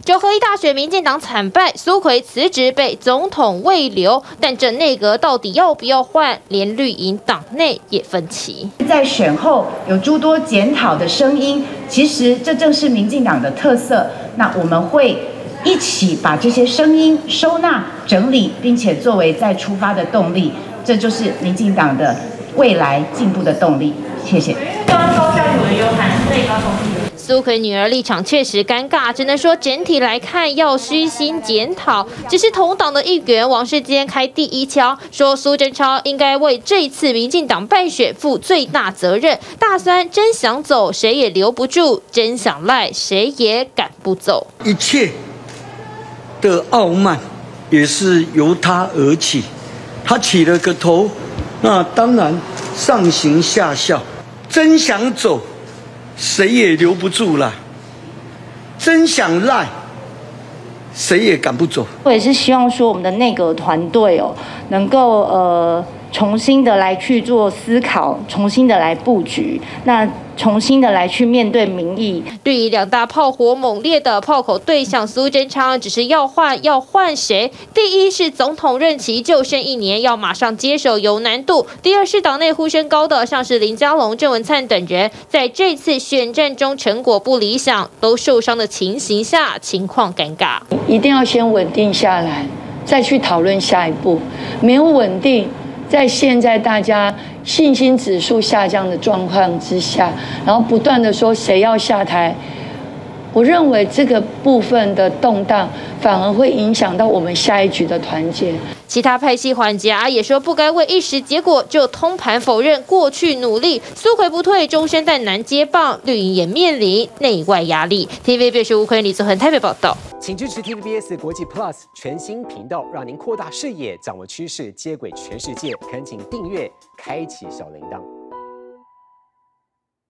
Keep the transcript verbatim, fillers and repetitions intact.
九合一大选，民进党惨败，苏揆辞职被总统慰留，但这内阁到底要不要换，连绿营党内也分歧。 在选后有诸多检讨的声音，其实这正是民进党的特色。那我们会一起把这些声音收纳、整理，并且作为再出发的动力，这就是民进党的未来进步的动力。谢谢。 高嘉瑜有喊最高同意。苏揆女儿立场确实尴尬，只能说整体来看要虚心检讨。只是同党的议员王世坚开第一枪，说苏贞昌应该为这一次民进党败选负最大责任。大三真想走，谁也留不住；真想赖，谁也赶不走。 一切的傲慢也是由他而起，他起了个头，那当然上行下效。真想走，谁也留不住了；真想赖，谁也赶不走。 我也是希望说，我们的内阁团队哦，能够呃重新的来去做思考，重新的来布局，那重新的来去面对民意。 绿营两大炮火猛烈的炮口对象苏贞昌，只是要换要换谁？第一是总统任期就剩一年，要马上接手有难度；第二是党内呼声高的，像是林佳龙、郑文灿等人，在这次选战中成果不理想，都受伤的情形下，情况尴尬。 一定要先稳定下来，再去讨论下一步。没有稳定，在现在大家信心指数下降的状况之下，然后不断的说谁要下台，我认为这个部分的动荡反而会影响到我们下一局的团结。 其他派系缓颊也说不该为一时结果就通盘否认过去努力，苏揆不退，终身但难接棒，绿营也面临内外压力。T V B S 吴坤、李子恒台北报道。 请支持 T V B S 国际 Plus 全新频道，让您扩大视野，掌握趋势，接轨全世界。恳请订阅，开启小铃铛。